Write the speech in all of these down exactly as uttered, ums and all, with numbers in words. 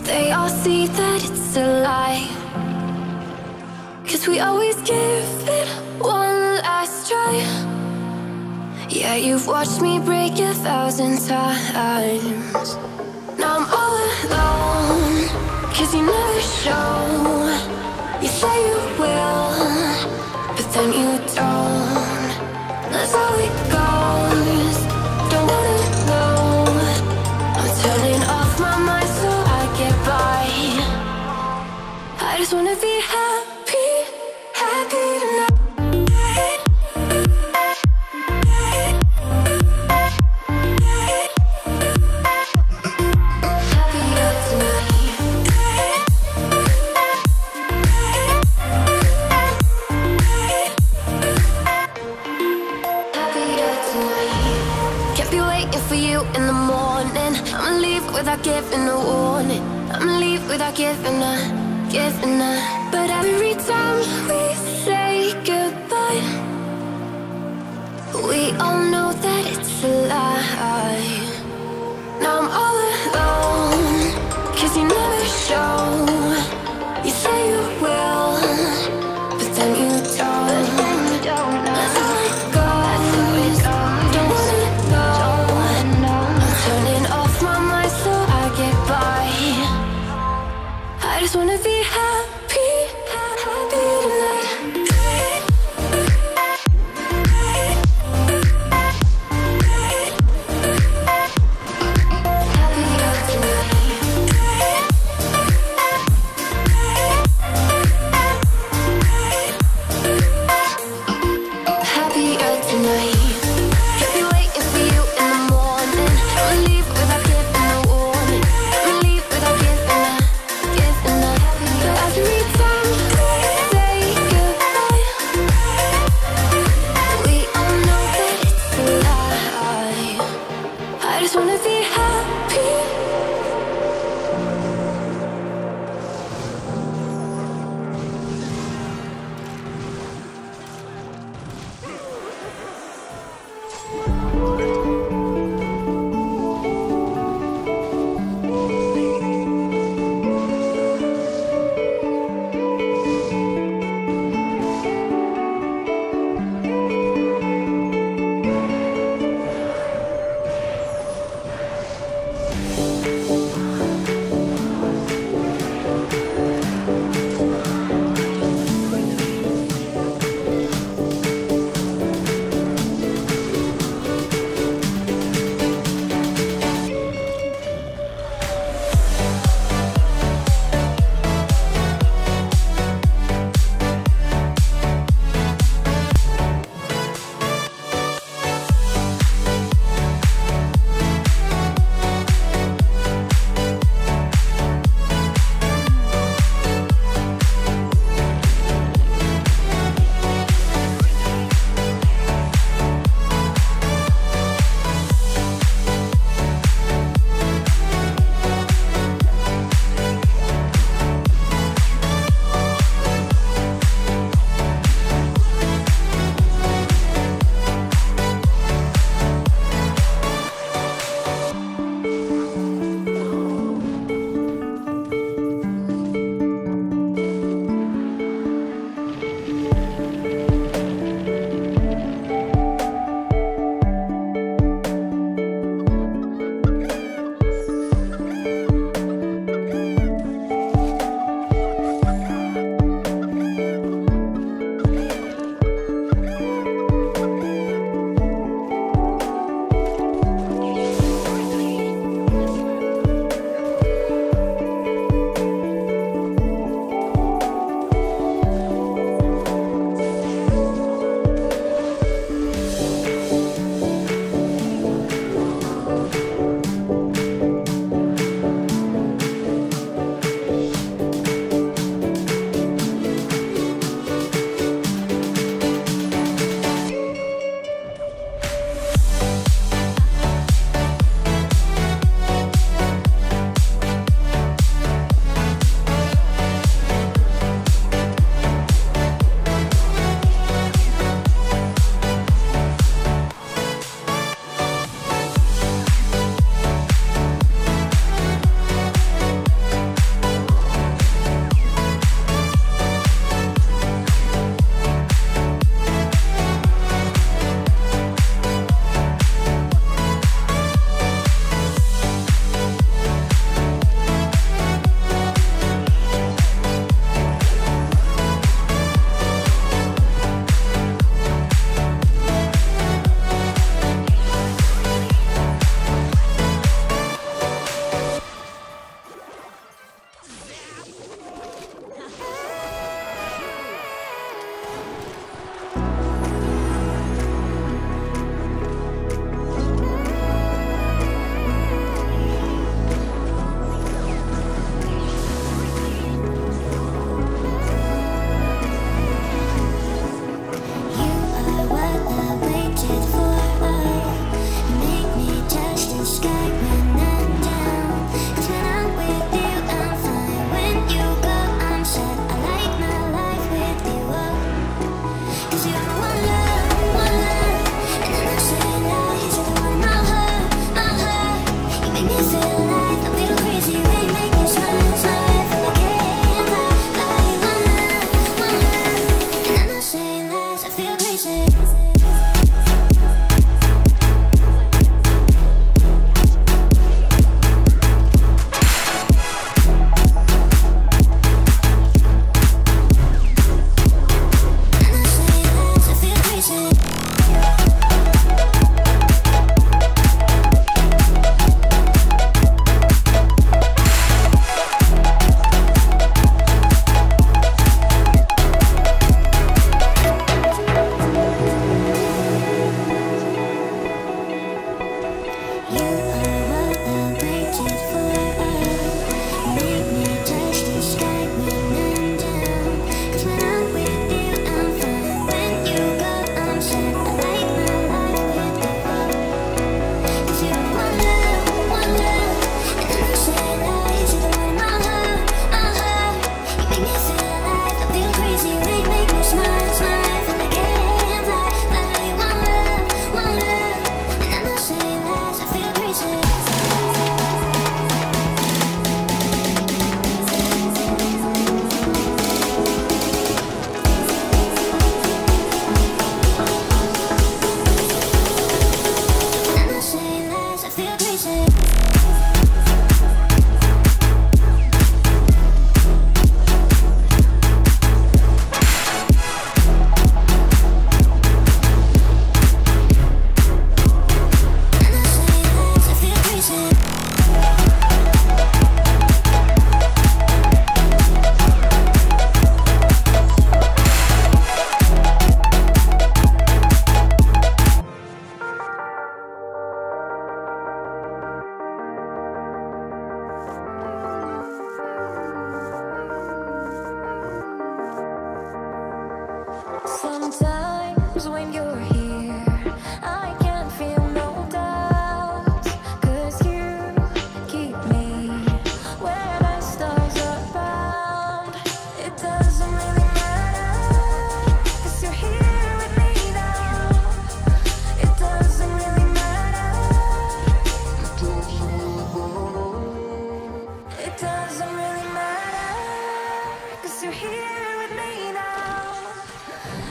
They all see that it's a lie, 'cause we always give it one last try. Yeah, you've watched me break a thousand times. Now I'm all alone, 'cause you never show. You say you will, but then you don't. That's how it goes. Don't wanna know. I'm turning off my mind so I get by. I just wanna be happy, happy tonight. In the morning, I'ma leave without giving a warning. I'ma leave without giving a, giving a. But every time we say goodbye, we all know that it's a lie. Now I'm all alone, 'cause you never show. You say you will, but then you don't. That's how it goes. Don't wanna know. Turning off my mind so I get by. I just wanna be happy, happy tonight.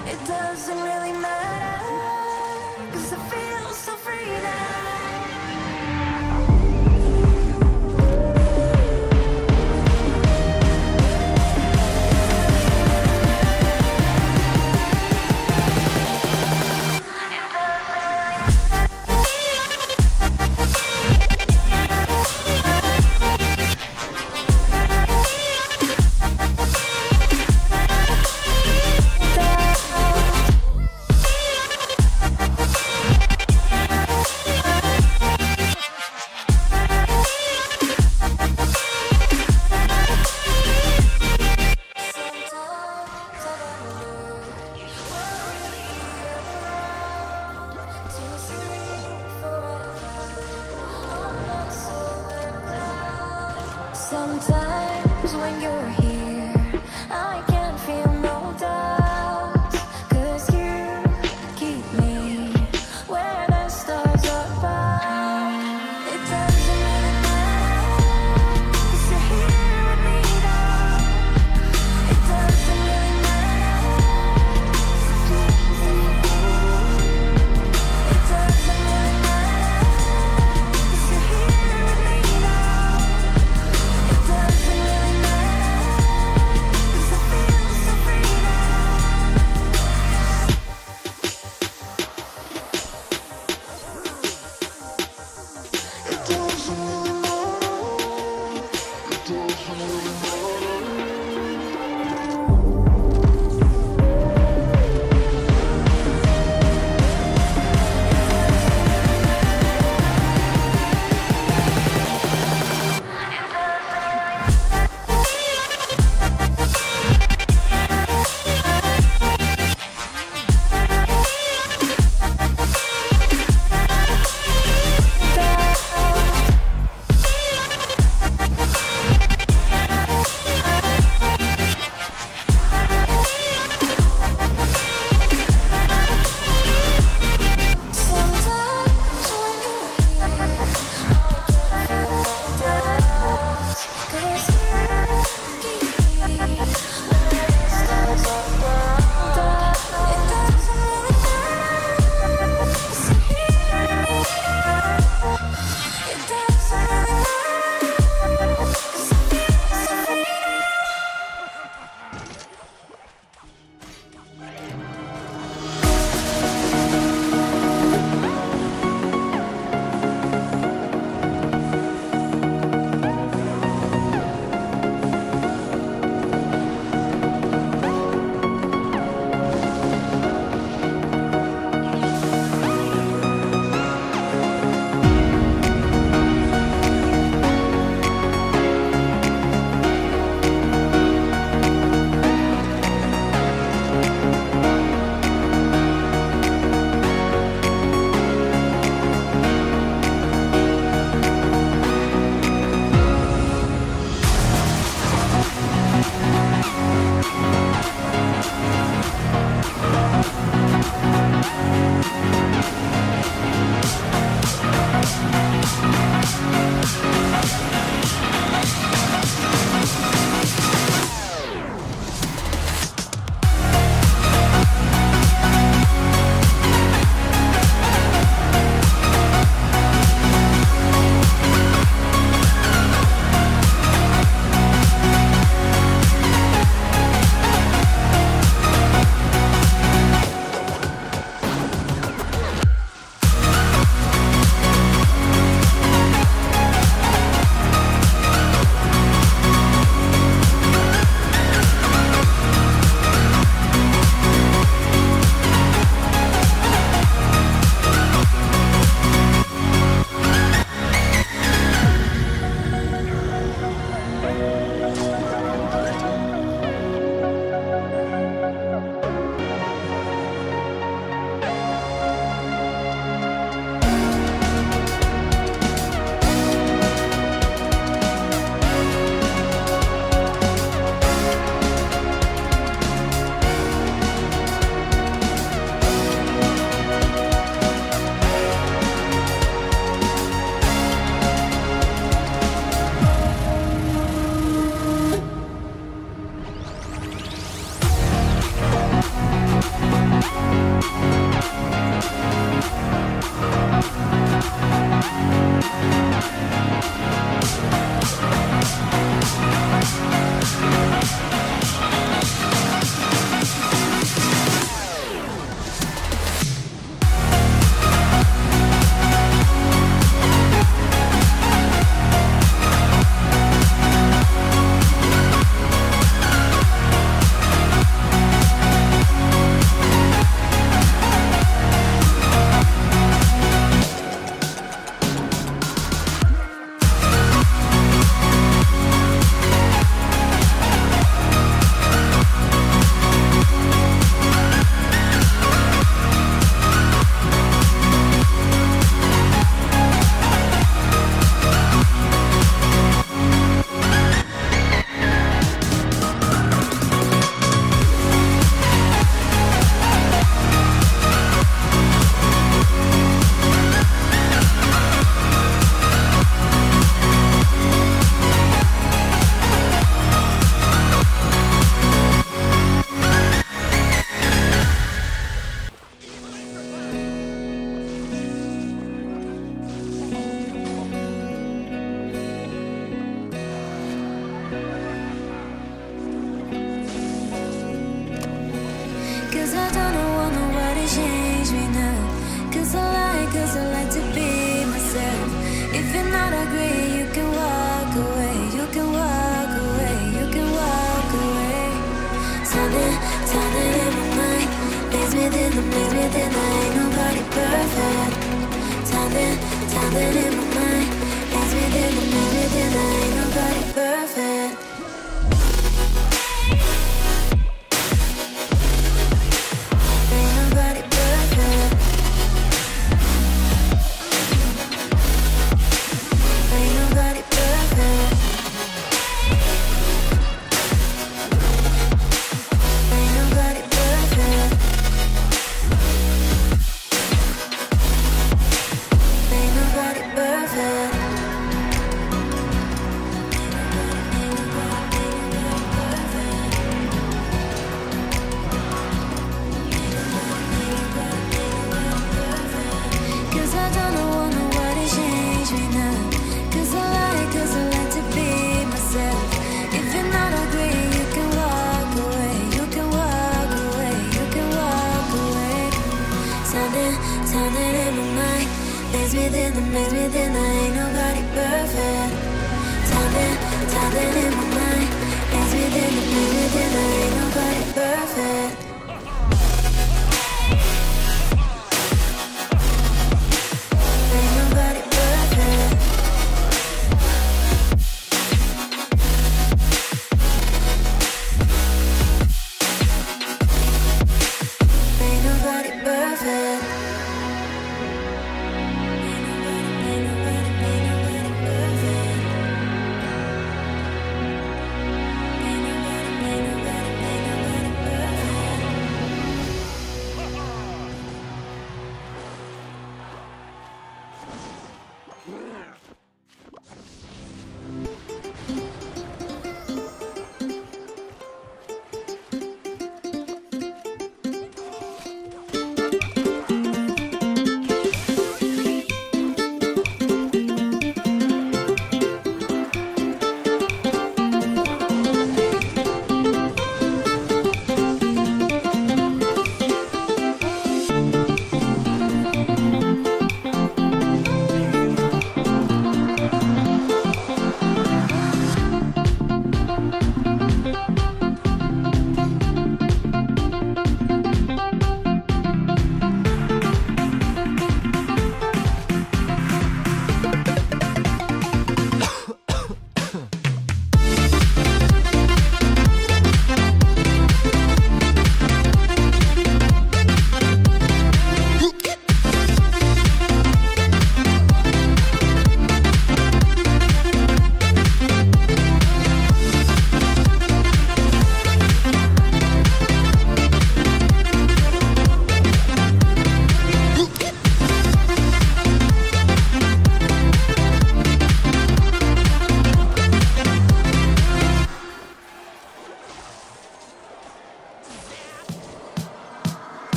It doesn't really matter, 'cause I feel so free now. Sometimes when you're here, I can't feel no doubt, 'cause you keep me where the stars are above. It doesn't really matter, 'cause you're here with me now. It doesn't really matter, so please. It doesn't really matter, 'cause you're here with me now. It doesn't really matter. I don't know, want nobody change me now. Cause I like, cause I like to be myself. If you're not agree, you can walk away. You can walk away, you can walk away. Something, something in my mind makes me think, makes me think that ain't nobody perfect. Something, something in my mind makes me think, makes me think that ain't nobody perfect. Ain't nobody perfect. Ain't nobody perfect. Ain't nobody perfect. Ain't nobody perfect. Cause I don't know, want nobody change me now. Cause I like, cause I like to be myself. If you're not agree, you can walk away. You can walk away, you can walk away. Something, something in my mind makes me think, that makes me think that ain't nobody perfect. Something, something in my mind makes me think, that makes me think that ain't nobody